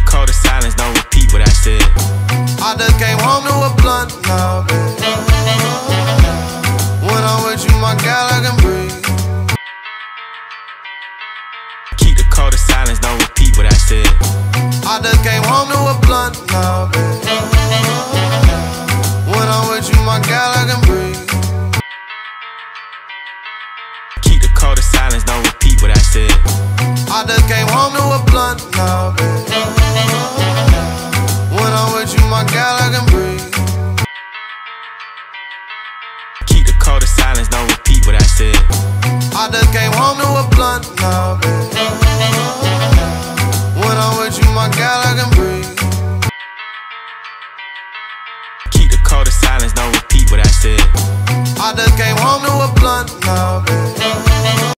call to silence, don't repeat what I said. I just came home to a blunt now, babe. When I'm with you, my girl, I can breathe. Keep the call to silence, don't repeat what I said. I just came home to a blunt now, babe. When I'm with you, my girl, I can breathe. Keep the call to silence, don't repeat what I said. I just came home to a blunt now, babe. When I'm with you, my girl, I can breathe. Keep the call to silence, don't repeat what I said. I just came home to a blunt now, babe. When I'm with you, my girl, I can breathe. Keep the call to silence, don't repeat what I said. I just came home to a blunt now, babe.